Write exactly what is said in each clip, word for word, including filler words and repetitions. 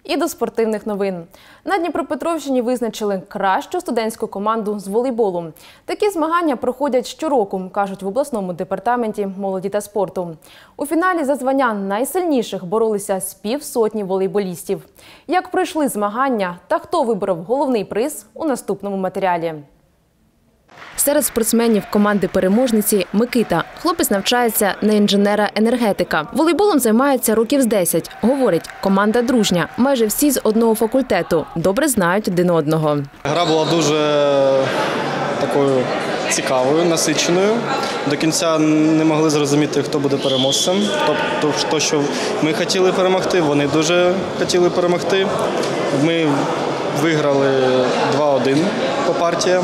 І до спортивних новин. На Дніпропетровщині визначили кращу студентську команду з волейболу. Такі змагання проходять щороку, кажуть в обласному департаменті молоді та спорту. У фіналі за звання найсильніших боролися з півсотні волейболістів. Як пройшли змагання та хто виборов головний приз – у наступному матеріалі. Серед спортсменів команди-переможниці Микита. Хлопець навчається на інженера-енергетика. Волейболом займається років з десять. Говорить, команда дружня. Майже всі з одного факультету. Добре знають один одного. Гра була дуже такою цікавою, насиченою. До кінця не могли зрозуміти, хто буде переможцем. Тобто, то, що ми хотіли перемогти, вони дуже хотіли перемогти. Ми виграли два один по партіям.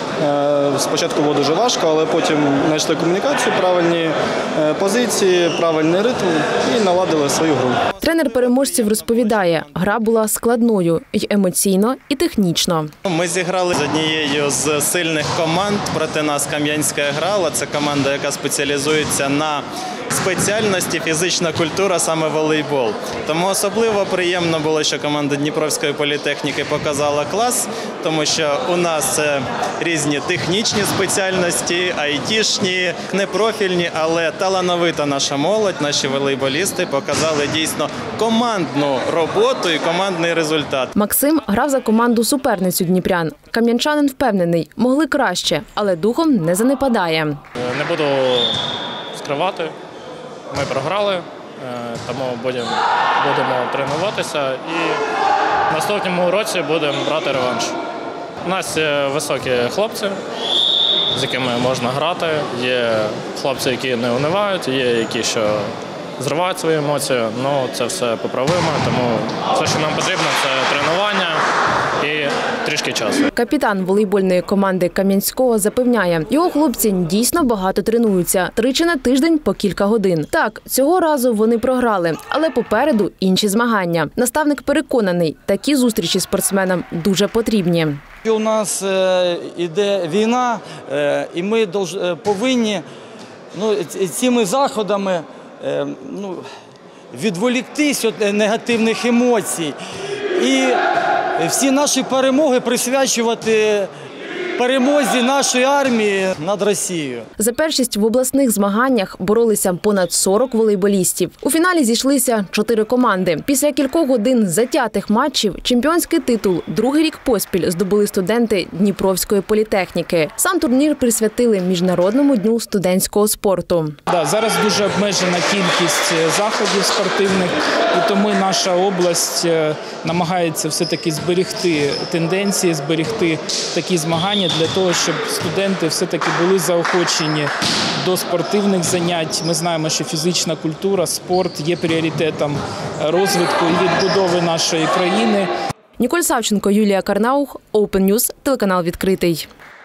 Спочатку було дуже важко, але потім знайшли комунікацію, правильні позиції, правильний ритм і наладили свою гру. Тренер переможців розповідає, гра була складною і емоційно, і технічно. Ми зіграли з однією з сильних команд, проти нас Кам'янська грала. Це команда, яка спеціалізується на спеціальності фізична культура, саме волейбол. Тому особливо приємно було, що команда Дніпровської політехніки показала клас, тому що у нас це різні технічні спеціальності, айтішні, непрофільні, але талановита наша молодь, наші волейболісти показали дійсно командну роботу і командний результат. Максим грав за команду-суперницю дніпрян. Кам'янчанин впевнений, могли краще, але духом не занепадає. Не буду скривати. Ми програли, тому будемо, будемо тренуватися і в наступному році будемо брати реванш. У нас є високі хлопці, з якими можна грати, є хлопці, які не унивають, є які, що зривають свої емоції, але це все поправимо, тому все, що нам потрібно, це тренування і трішки часу. Капітан волейбольної команди Кам'янського запевняє, його хлопці дійсно багато тренуються, тричі на тиждень по кілька годин. Так, цього разу вони програли, але попереду інші змагання. Наставник переконаний, такі зустрічі спортсменам дуже потрібні. У нас йде війна, і ми повинні ну, цими заходами ну, відволіктись від негативних емоцій і всі наші перемоги присвячувати перемозі нашої армії над Росією. За першість в обласних змаганнях боролися понад сорок волейболістів. У фіналі зійшлися чотири команди. Після кількох годин затятих матчів чемпіонський титул другий рік поспіль здобули студенти Дніпровської політехніки. Сам турнір присвятили Міжнародному дню студентського спорту. Да, зараз дуже обмежена кількість заходів спортивних, і тому наша область намагається все-таки зберегти тенденції, зберегти такі змагання, для того, щоб студенти все-таки були заохочені до спортивних занять. Ми знаємо, що фізична культура, спорт є пріоритетом розвитку і відбудови нашої країни. Ніколь Савченко, Юлія Карнаух, Open News, телеканал «Відкритий».